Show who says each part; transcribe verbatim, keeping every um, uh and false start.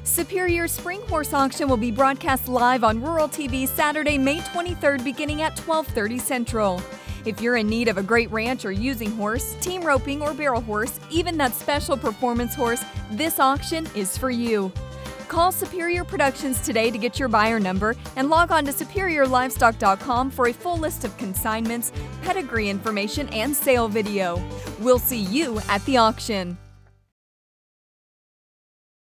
Speaker 1: Superior Spring Horse Auction will be broadcast live on Rural T V Saturday, May twenty-third, beginning at twelve thirty Central. If you're in need of a great ranch or using horse, team roping or barrel horse, even that special performance horse, this auction is for you. Call Superior Productions today to get your buyer number and log on to superior livestock dot com for a full list of consignments, pedigree information, and sale video. We'll see you at the auction.